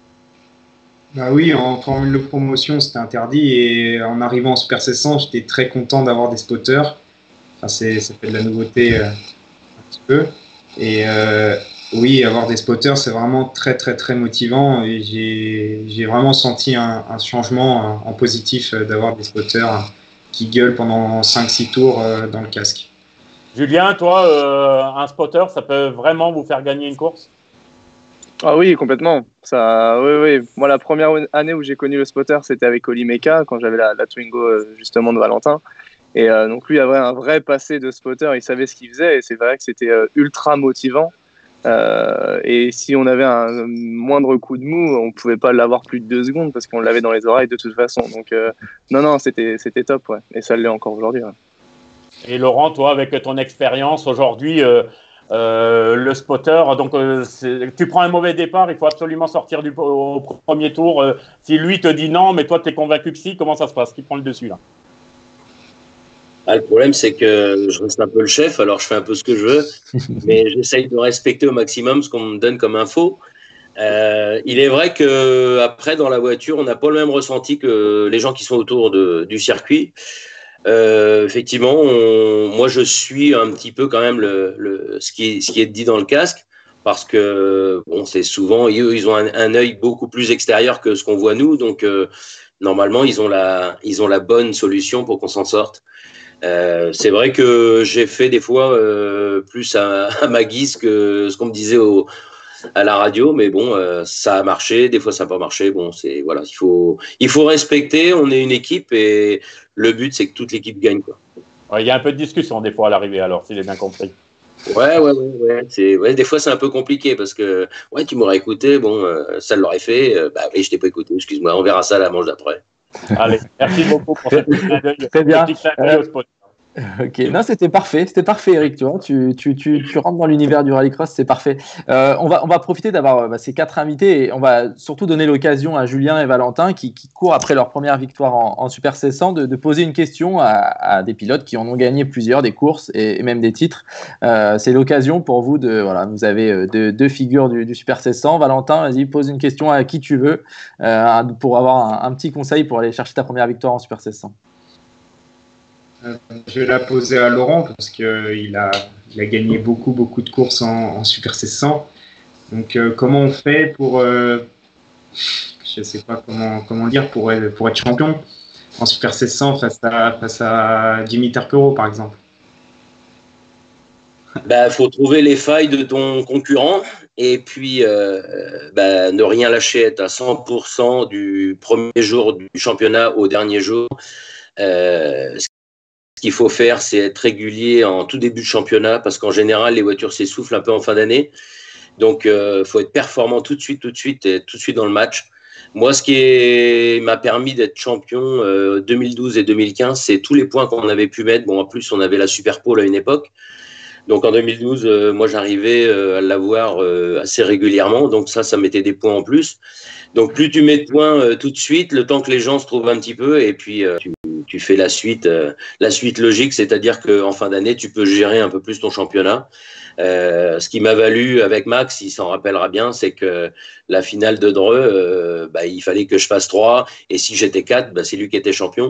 Bah oui, en formule de promotion, c'était interdit et en arrivant en Super seize cents, j'étais très content d'avoir des spotters. Enfin, c'est, ça fait de la nouveauté euh, un petit peu. Et euh, oui, avoir des spotters, c'est vraiment très, très, très motivant et j'ai, j'ai vraiment senti un, un changement en positif euh, d'avoir des spotters qui gueulent pendant cinq six tours euh, dans le casque. Julien, toi, euh, un spotter, ça peut vraiment vous faire gagner une course? Ah oui, complètement. Ça, oui, oui. Moi, la première année où j'ai connu le spotter, c'était avec Oli Meka, quand j'avais la, la Twingo justement de Valentin. Et euh, donc lui avait un vrai passé de spotter, il savait ce qu'il faisait et c'est vrai que c'était euh, ultra motivant. Euh, et si on avait un moindre coup de mou, on pouvait pas l'avoir plus de deux secondes parce qu'on l'avait dans les oreilles de toute façon. Donc euh, non, non, c'était, c'était top, ouais. Et ça l'est encore aujourd'hui. Ouais. Et Laurent, toi, avec ton expérience aujourd'hui, euh, Euh, le spotter, donc euh, tu prends un mauvais départ, il faut absolument sortir du, au premier tour. Euh, si lui te dit non, mais toi tu es convaincu que si, comment ça se passe? Qui prend le dessus là? Ah, le problème, c'est que je reste un peu le chef, alors je fais un peu ce que je veux, mais j'essaye de respecter au maximum ce qu'on me donne comme info. Euh, il est vrai que après, dans la voiture, on n'a pas le même ressenti que les gens qui sont autour de, du circuit. Euh, effectivement, on, moi, je suis un petit peu quand même le, le, ce, qui est, ce qui est dit dans le casque, parce que bon, c'est souvent, eux, ils ont un, un œil beaucoup plus extérieur que ce qu'on voit nous, donc euh, normalement, ils ont la, ils ont la bonne solution pour qu'on s'en sorte. Euh, c'est vrai que j'ai fait des fois euh, plus à, à ma guise que ce qu'on me disait au, à la radio, mais bon, euh, ça a marché, des fois ça n'a pas marché. Bon, c'est voilà, il faut, il faut respecter. On est une équipe et le but c'est que toute l'équipe gagne, quoi. Ouais, il y a un peu de discussion des fois à l'arrivée, alors si j'ai bien compris. Ouais, ouais, ouais, ouais. C'est, ouais, des fois c'est un peu compliqué parce que ouais, tu m'aurais écouté, bon, euh, ça l'aurait fait. Euh, bah oui, je t'ai pas écouté. Excuse-moi, on verra ça la manche d'après. Allez, merci beaucoup pour cette petite clin d'œil. Très bien. Euh, au spot. Ok, non, c'était parfait, c'était parfait, Eric. Tu vois, tu, tu, tu, tu rentres dans l'univers du rallycross, c'est parfait. Euh, on va, on va profiter d'avoir bah, ces quatre invités et on va surtout donner l'occasion à Julien et Valentin qui, qui courent après leur première victoire en, en Super seize cents de, de poser une question à, à des pilotes qui en ont gagné plusieurs, des courses et, et même des titres. Euh, c'est l'occasion pour vous de, voilà, vous avez deux, deux figures du, du Super seize cents. Valentin, vas-y, pose une question à qui tu veux euh, pour avoir un, un petit conseil pour aller chercher ta première victoire en Super seize cents. Je vais la poser à Laurent parce qu'il a, il a gagné beaucoup, beaucoup de courses en, en Super seize cents. Donc, euh, comment on fait pour, euh, je ne sais pas comment, comment dire, pour, pour être champion en Super seize cents face à, face à Jimmy Terpero, par exemple? Bah, faut trouver les failles de ton concurrent et puis euh, bah, ne rien lâcher, être à cent pour cent du premier jour du championnat au dernier jour. Euh, Ce qu'il faut faire, c'est être régulier en tout début de championnat parce qu'en général, les voitures s'essoufflent un peu en fin d'année. Donc, il euh, faut être performant tout de suite, tout de suite et tout de suite dans le match. Moi, ce qui est, m'a permis d'être champion euh, deux mille douze et deux mille quinze, c'est tous les points qu'on avait pu mettre. Bon, en plus, on avait la Super Pole à une époque. Donc, en deux mille douze, euh, moi, j'arrivais euh, à l'avoir euh, assez régulièrement. Donc, ça, ça mettait des points en plus. Donc, plus tu mets de points euh, tout de suite, le temps que les gens se trouvent un petit peu, et puis euh, tu, tu fais la suite, euh, la suite logique, c'est-à-dire qu'en fin d'année, tu peux gérer un peu plus ton championnat. Euh, ce qui m'a valu avec Max, il s'en rappellera bien, c'est que la finale de Dreux, euh, bah, il fallait que je fasse trois, et si j'étais quatre, bah, c'est lui qui était champion.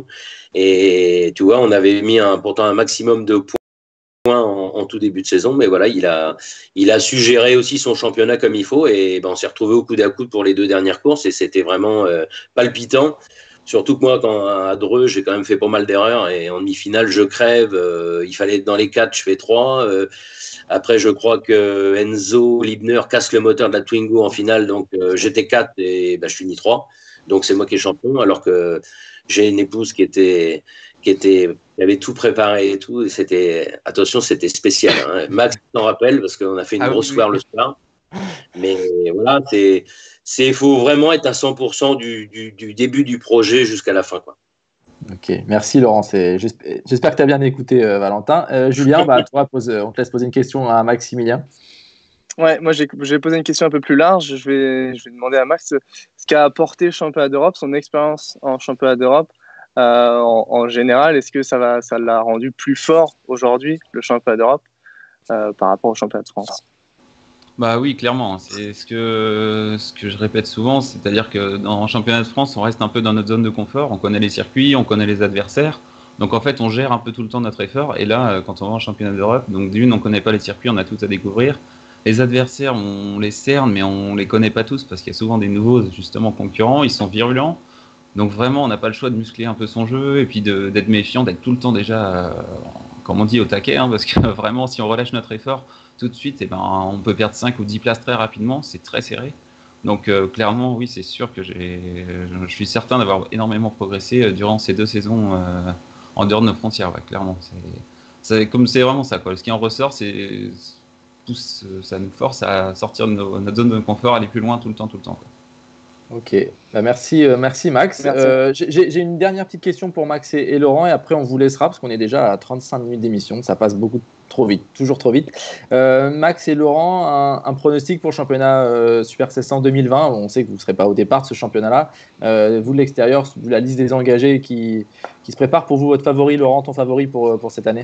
Et tu vois, on avait mis un, pourtant un maximum de points En, en tout début de saison, mais voilà, il a, il a su gérer aussi son championnat comme il faut et ben, on s'est retrouvé au coude à coude pour les deux dernières courses et c'était vraiment euh, palpitant. Surtout que moi, quand à Dreux, j'ai quand même fait pas mal d'erreurs et en demi-finale, je crève. Euh, il fallait être dans les quatre, je fais trois. Euh, après, je crois que Enzo Liebner casse le moteur de la Twingo en finale, donc euh, j'étais quatre et ben, je finis trois. Donc c'est moi qui est champion, alors que j'ai une épouse qui était qui était qui avait tout préparé et tout. Et c'était, attention, c'était spécial. Hein. Max t'en rappelle parce qu'on a fait une ah, grosse oui. soirée le soir. Mais voilà, c'est, c'est, faut vraiment être à cent pour cent du, du, du début du projet jusqu'à la fin, quoi. Ok, merci Laurent. C'est, j'espère que tu as bien écouté euh, Valentin. Euh, Julien, bah, toi, pose, on te laisse poser une question à Maximilien. Ouais, moi j'ai, j'ai posé une question un peu plus large. Je vais, je vais demander à Max ce qu'a apporté le championnat d'Europe, son expérience en championnat d'Europe. Euh, en, en général, est-ce que ça, va, ça l'a rendu plus fort aujourd'hui, le championnat d'Europe, euh, par rapport au championnat de France? Bah oui, clairement. C'est ce que, ce que je répète souvent, c'est-à-dire que dans le championnat de France, on reste un peu dans notre zone de confort, on connaît les circuits, on connaît les adversaires, donc en fait, on gère un peu tout le temps notre effort, et là, quand on va en championnat d'Europe, donc d'une, on connaît pas les circuits, on a tout à découvrir. Les adversaires, on les cerne, mais on les connaît pas tous, parce qu'il y a souvent des nouveaux, justement, concurrents, ils sont virulents. Donc vraiment, on n'a pas le choix de muscler un peu son jeu et puis de, d'être méfiant, d'être tout le temps déjà, euh, comme on dit, au taquet, hein, parce que vraiment, si on relâche notre effort tout de suite, eh ben, on peut perdre cinq ou dix places très rapidement, c'est très serré. Donc euh, clairement, oui, c'est sûr que j'ai, je suis certain d'avoir énormément progressé durant ces deux saisons euh, en dehors de nos frontières, ouais, clairement. C'est, c'est, comme c'est vraiment ça, quoi. Ce qui en ressort, c'est, pousse, ça nous force à sortir de nos, notre zone de confort, aller plus loin tout le temps, tout le temps, quoi. Ok, bah merci, euh, merci Max. Merci. Euh, j'ai, j'ai une dernière petite question pour Max et, et Laurent, et après on vous laissera parce qu'on est déjà à trente-cinq minutes d'émission, ça passe beaucoup trop vite, toujours trop vite. Euh, Max et Laurent, un, un pronostic pour le championnat euh, Super seize cents deux mille vingt. On sait que vous ne serez pas au départ de ce championnat-là. Euh, vous de l'extérieur, vu la liste des engagés qui, qui se prépare, pour vous, votre favori, Laurent, ton favori pour, pour cette année?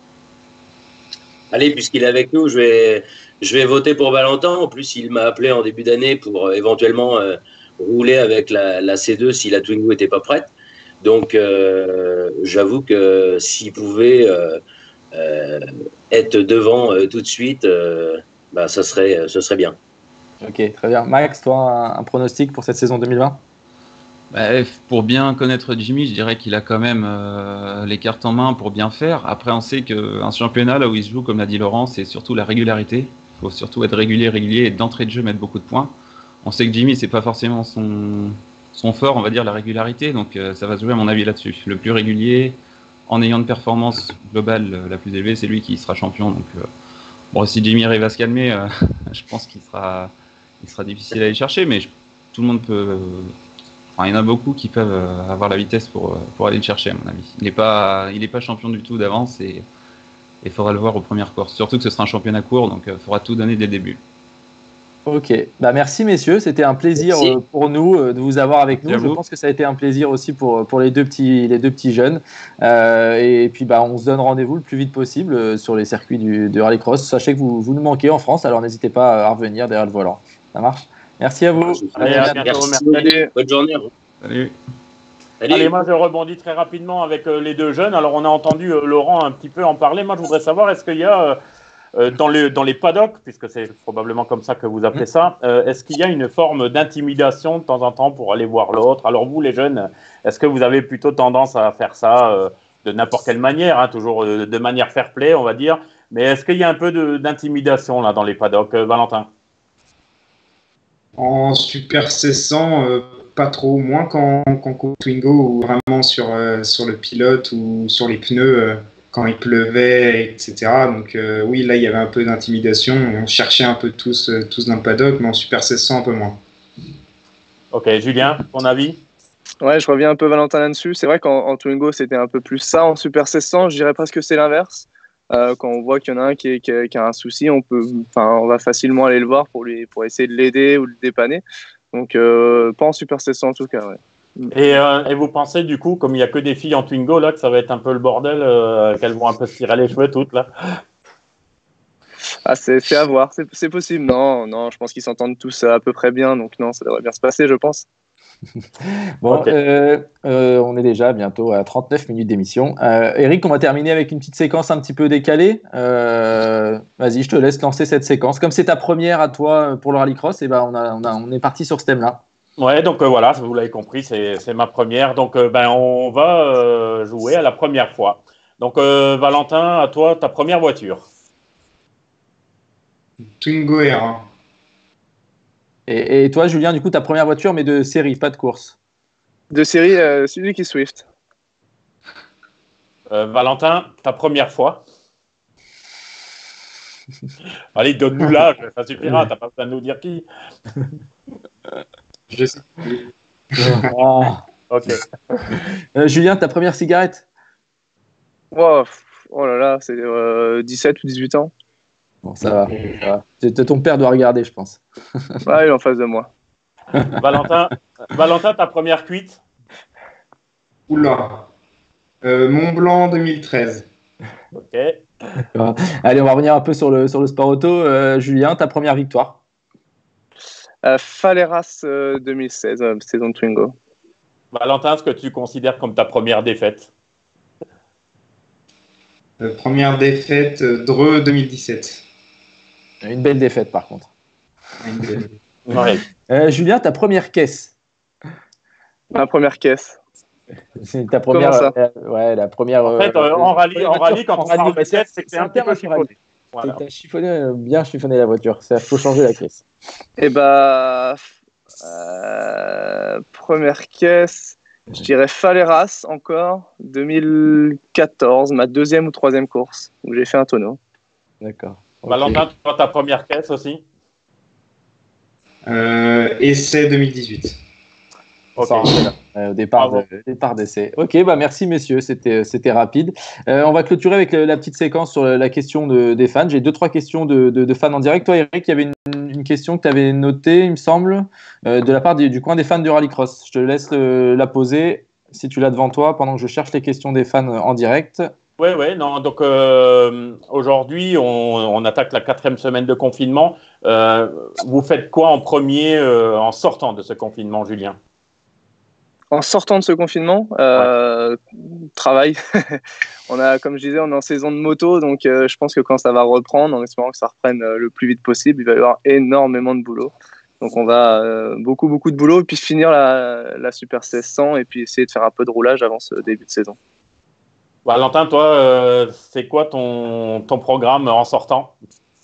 Allez, puisqu'il est avec nous, je vais, je vais voter pour Valentin. En plus, il m'a appelé en début d'année pour euh, éventuellement euh, rouler avec la, la C deux si la Twingo n'était pas prête. Donc, euh, j'avoue que s'il pouvait euh, euh, être devant euh, tout de suite, euh, bah, ça serait, ce serait bien. Ok, très bien. Max, toi, un, un pronostic pour cette saison deux mille vingt? Bah, pour bien connaître Jimmy, je dirais qu'il a quand même euh, les cartes en main pour bien faire. Après, on sait qu'un championnat, là où il se joue, comme l'a dit Laurent, c'est surtout la régularité. Il faut surtout être régulier, régulier et d'entrée de jeu mettre beaucoup de points. On sait que Jimmy, c'est pas forcément son, son fort, on va dire, la régularité. Donc, euh, ça va se jouer, à mon avis, là-dessus. Le plus régulier, en ayant une performance globale euh, la plus élevée, c'est lui qui sera champion. Donc, euh, bon, si Jimmy arrive à se calmer, euh, je pense qu'il sera, il sera difficile à aller chercher, mais je, tout le monde peut. Euh, Enfin, il y en a beaucoup qui peuvent avoir la vitesse pour, pour aller le chercher, à mon avis. Il n'est pas, il n'est pas champion du tout d'avance et il faudra le voir aux premières courses. Surtout que ce sera un championnat court, donc il faudra tout donner dès le début. Ok, bah, merci messieurs, c'était un plaisir Merci. pour nous de vous avoir avec nous. Je pense que ça a été un plaisir aussi pour, pour les, deux petits, les deux petits jeunes. Euh, et puis bah, on se donne rendez-vous le plus vite possible sur les circuits du, de rallycross. Sachez que vous, vous nous manquez en France, alors n'hésitez pas à revenir derrière le volant. Ça marche? Merci à vous. Allez, à bientôt. Merci. Merci. Bonne journée. Salut. Allez. Allez, moi je rebondis très rapidement avec euh, les deux jeunes. Alors on a entendu euh, Laurent un petit peu en parler. Moi je voudrais savoir, est-ce qu'il y a euh, dans, le, dans les paddocks, puisque c'est probablement comme ça que vous appelez ça, euh, est-ce qu'il y a une forme d'intimidation de temps en temps pour aller voir l'autre? Alors vous les jeunes, est-ce que vous avez plutôt tendance à faire ça euh, de n'importe quelle manière, hein, toujours euh, de manière fair-play on va dire, mais est-ce qu'il y a un peu de, d'intimidation là dans les paddocks, euh, Valentin? En Super seize cents, euh, pas trop, moins qu'en, qu'en Twingo, ou vraiment sur, euh, sur le pilote ou sur les pneus euh, quand il pleuvait, et cetera. Donc euh, oui, là, il y avait un peu d'intimidation. On cherchait un peu tous, euh, tous dans le paddock, mais en Super seize cents, un peu moins. Ok, Julien, ton avis? Ouais, je reviens un peu Valentin là-dessus. C'est vrai qu'en en Twingo, c'était un peu plus ça. En Super seize cents, je dirais presque que c'est l'inverse. Euh, quand on voit qu'il y en a un qui, est, qui, a, qui a un souci, on peut, enfin, on va facilement aller le voir pour lui, pour essayer de l'aider ou de le dépanner. Donc, euh, pas en Super seize cents en tout cas. Ouais. Et, euh, et vous pensez du coup, comme il n'y a que des filles en Twingo là, que ça va être un peu le bordel, euh, qu'elles vont un peu se tirer les cheveux toutes là? Ah, c'est, c'est à voir, c'est, c'est possible. Non, non, je pense qu'ils s'entendent tous à peu près bien, donc non, ça devrait bien se passer, je pense. Bon, okay. euh, euh, on est déjà bientôt à trente-neuf minutes d'émission. Euh, Eric, on va terminer avec une petite séquence un petit peu décalée. Euh, vas-y, je te laisse lancer cette séquence. Comme c'est ta première à toi pour le rallycross, et ben on, a, on, a, on est parti sur ce thème-là. Ouais, donc euh, voilà, vous l'avez compris, c'est, c'est ma première. Donc euh, ben, on va euh, jouer à la première fois. Donc euh, Valentin, à toi, ta première voiture. Twingo R un. Et, et toi, Julien, du coup, ta première voiture, mais de série, pas de course. De série, euh, Suzuki Swift. Euh, Valentin, ta première fois. Allez, donne-nous l'âge, ça suffira, t'as pas besoin de nous dire qui. Je sais. Oh. Ok. Euh, Julien, ta première cigarette? Oh, oh là là, c'est euh, dix-sept ou dix-huit ans. Bon, ça va. Ça va. Ton père doit regarder, je pense. Ah, il est en face de moi. Valentin, Valentin, ta première cuite? Oula. Euh, Mont Blanc deux mille treize. Ok. Allez, on va revenir un peu sur le, sur le sport auto. Euh, Julien, ta première victoire? euh, Faleras euh, deux mille seize, euh, saison de Twingo. Valentin, ce que tu considères comme ta première défaite? euh, Première défaite, euh, Dreux deux mille dix-sept. Une belle défaite, par contre. Ouais. Euh, Julien, ta première caisse? Ma première caisse. C'est ta première. Comment ça euh, ouais, la première. En fait, euh, en rallye, en rallye, quand on parle de caisse, c'est que c'est un petit peu chiffonné. Voilà. Tu as chiffonné, bien chiffonné la voiture. Il faut changer la caisse. Eh bah, euh, première caisse, je dirais Faleras encore, deux mille quatorze, ma deuxième ou troisième course, où j'ai fait un tonneau. D'accord. Okay. Valentin, toi, ta première caisse aussi? euh, Essai deux mille dix-huit. Okay. Euh, au départ, de, départ d'essai. Ok, bah merci messieurs, c'était, c'était rapide. Euh, on va clôturer avec le, la petite séquence sur la question de, des fans. J'ai deux, trois questions de, de, de fans en direct. Toi, Eric, il y avait une, une question que tu avais notée, il me semble, euh, de la part du, du coin des fans du rallycross. Je te laisse le, la poser, si tu l'as devant toi, pendant que je cherche les questions des fans en direct. Oui, oui, non. Donc euh, aujourd'hui, on, on attaque la quatrième semaine de confinement. Euh, vous faites quoi en premier euh, en sortant de ce confinement, Julien ? En sortant de ce confinement, euh, ouais. travail. On a, comme je disais, on est en saison de moto, donc euh, je pense que quand ça va reprendre, en espérant que ça reprenne euh, le plus vite possible, il va y avoir énormément de boulot. Donc on va euh, beaucoup, beaucoup de boulot, et puis finir la, la Super seize cents, et puis essayer de faire un peu de roulage avant ce début de saison. Valentin, toi, euh, c'est quoi ton, ton programme en sortant ?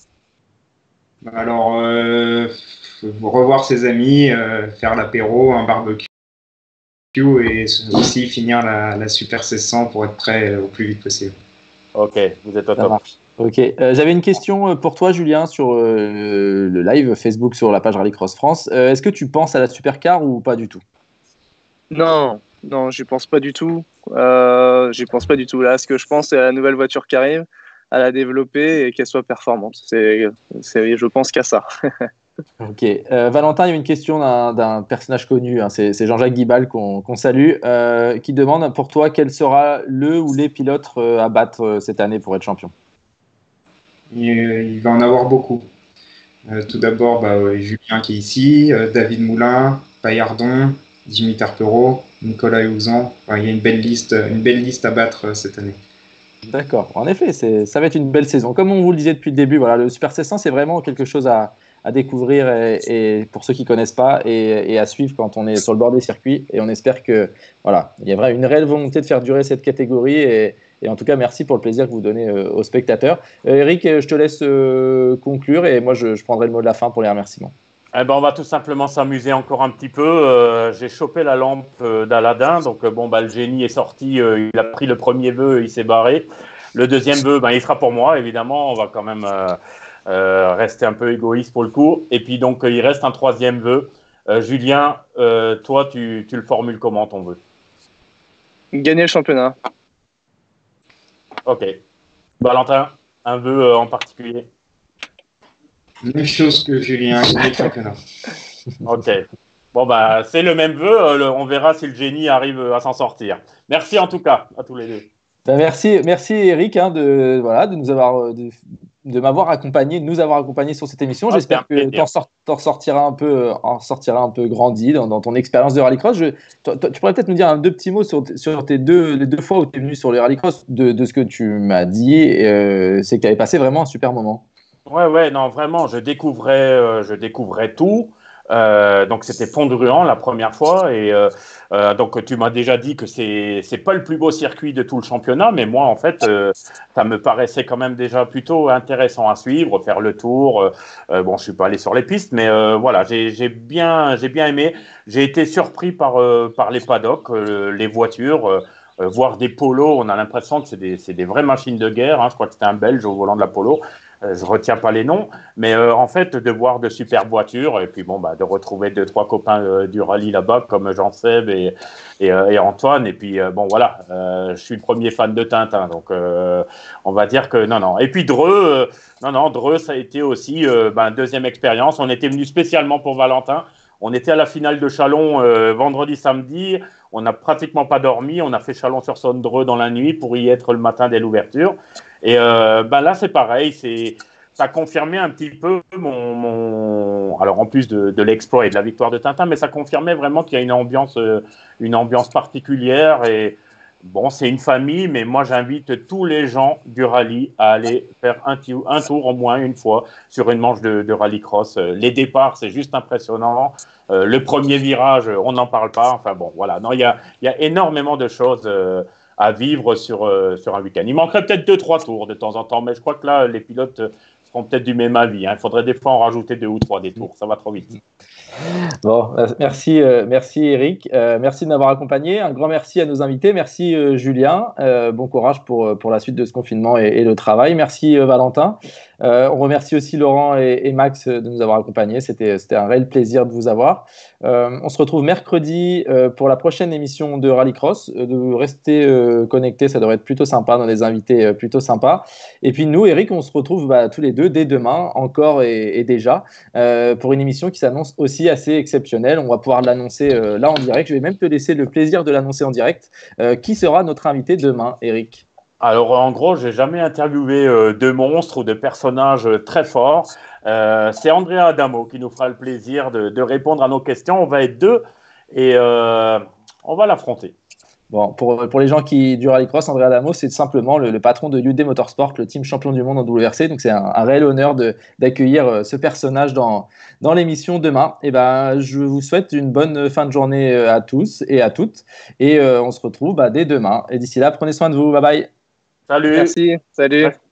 Alors, euh, revoir ses amis, euh, faire l'apéro, un barbecue et aussi finir la, la Super seize cents pour être prêt au plus vite possible. Ok, vous êtes au top. Ok, euh, j'avais une question pour toi, Julien, sur euh, le live Facebook sur la page Rallycross France. Euh, est-ce que tu penses à la Supercar ou pas du tout ? Non, non, j'y pense pas du tout. Euh, j'y pense pas du tout. Là, ce que je pense, c'est à la nouvelle voiture qui arrive, à la développer et qu'elle soit performante. C'est, c'est, je pense qu'à ça. Ok. Euh, Valentin, il y a une question d'un, d'un personnage connu, hein, c'est, c'est Jean-Jacques Guibal qu'on, qu'on salue, euh, qui demande pour toi quel sera le ou les pilotes euh, à battre euh, cette année pour être champion. Il, il va en avoir beaucoup. Euh, tout d'abord, bah, ouais, Julien qui est ici, euh, David Moulin, Paillardon, Jimmy Tarpereau, Nicolas Houzan. Enfin, il y a une belle liste, une belle liste à battre euh, cette année. D'accord. En effet, c'est, ça va être une belle saison. Comme on vous le disait depuis le début, voilà, le Super seize cents, c'est vraiment quelque chose à, à découvrir et, et pour ceux qui ne connaissent pas et, et à suivre quand on est sur le bord des circuits. Et on espère que voilà, il y a vraiment une réelle volonté de faire durer cette catégorie. Et, et en tout cas, merci pour le plaisir que vous donnez euh, aux spectateurs. Euh, Eric, je te laisse euh, conclure et moi, je, je prendrai le mot de la fin pour les remerciements. Eh ben, on va tout simplement s'amuser encore un petit peu. Euh, j'ai chopé la lampe euh, d'Aladin. Donc, euh, bon, bah, le génie est sorti. Euh, il a pris le premier vœu, il s'est barré. Le deuxième vœu, ben, il sera pour moi, évidemment. On va quand même euh, euh, rester un peu égoïste pour le coup. Et puis, donc, euh, il reste un troisième vœu. Euh, Julien, euh, toi, tu, tu le formules comment, ton vœu ? Gagner le championnat. Ok. Valentin, un vœu euh, en particulier ? Même chose que Julien, gagner le championnat. Ok. Bon, bah, c'est le même vœu. Euh, le, on verra si le génie arrive à s'en sortir. Merci en tout cas à tous les deux. Ben merci, merci Eric hein, de, voilà, de, nous avoir, de, de m'avoir accompagné, de nous avoir accompagné sur cette émission. Ah, j'espère que tu en sort, ressortiras un peu, en sortiras un peu grandi dans, dans ton expérience de rallycross. Je, toi, toi, tu pourrais peut-être nous dire un, deux petits mots sur, sur tes deux, les deux fois où tu es venu sur le rallycross de, de ce que tu m'as dit. Et, euh, c'est que tu avais passé vraiment un super moment. Ouais, ouais, non, vraiment, je découvrais, euh, je découvrais tout. Euh, donc c'était Pont-de-Ruan la première fois et euh, euh, donc tu m'as déjà dit que c'est c'est pas le plus beau circuit de tout le championnat, mais moi en fait euh, ça me paraissait quand même déjà plutôt intéressant à suivre, faire le tour. Euh, bon, je suis pas allé sur les pistes, mais euh, voilà, j'ai j'ai bien j'ai bien aimé. J'ai été surpris par euh, par les paddocks, euh, les voitures. Euh, voir des polos, on a l'impression que c'est des c'est des vraies machines de guerre. Hein, je crois que c'était un Belge au volant de la polo. Euh, je retiens pas les noms, mais euh, en fait de voir de superbes voitures et puis bon bah de retrouver deux trois copains euh, du rallye là-bas comme Jean-Seb et et, euh, et Antoine et puis euh, bon voilà, euh, je suis le premier fan de Tintin donc euh, on va dire que non non et puis Dreux euh, non non Dreux ça a été aussi euh, ben, deuxième expérience. On était venu spécialement pour Valentin. On était à la finale de Châlons euh, vendredi, samedi. On n'a pratiquement pas dormi. On a fait Chalon-sur-Saône-Dreux dans la nuit pour y être le matin dès l'ouverture. Et euh, ben là, c'est pareil. C'est, ça a confirmé un petit peu mon, mon... Alors, en plus de, de l'exploit et de la victoire de Tintin, mais ça confirmait vraiment qu'il y a une ambiance, euh, une ambiance particulière. Et bon, c'est une famille, mais moi, j'invite tous les gens du rallye à aller faire un, t- un tour au moins une fois sur une manche de, de rallycross. Les départs, c'est juste impressionnant. Euh, le premier virage, on n'en parle pas. Enfin bon, voilà. Non, il y a, il y a énormément de choses euh, à vivre sur, euh, sur un week-end. Il manquerait peut-être deux, trois tours de temps en temps, mais je crois que là, les pilotes seront peut-être du même avis. Hein. Il faudrait des fois en rajouter deux ou trois des tours, ça va trop vite. Bon, merci, euh, merci Eric, euh, merci de m'avoir accompagné. Un grand merci à nos invités, merci euh, Julien, euh, bon courage pour, pour la suite de ce confinement et, et le travail. Merci euh, Valentin. Euh, on remercie aussi Laurent et, et Max de nous avoir accompagnés. C'était, c'était un réel plaisir de vous avoir. Euh, on se retrouve mercredi euh, pour la prochaine émission de Rallycross. Euh, de rester euh, connectés, ça devrait être plutôt sympa, dans des invités euh, plutôt sympas. Et puis nous, Eric, on se retrouve bah, tous les deux dès demain, encore et, et déjà, euh, pour une émission qui s'annonce aussi assez exceptionnelle. On va pouvoir l'annoncer euh, là en direct. Je vais même te laisser le plaisir de l'annoncer en direct. Euh, qui sera notre invité demain, Eric ? Alors, en gros, j'ai jamais interviewé euh, de monstres ou de personnages euh, très forts. Euh, c'est Andrea Adamo qui nous fera le plaisir de, de répondre à nos questions. On va être deux et euh, on va l'affronter. Bon, pour, pour les gens qui du rallycross, Andrea Adamo, c'est simplement le, le patron de U D Motorsport, le team champion du monde en W R C. Donc, c'est un, un réel honneur de, d'accueillir ce personnage dans, dans l'émission demain. Et ben, je vous souhaite une bonne fin de journée à tous et à toutes. Et euh, on se retrouve bah, dès demain. Et d'ici là, prenez soin de vous. Bye bye. Salut. Merci. Salut. Ouais.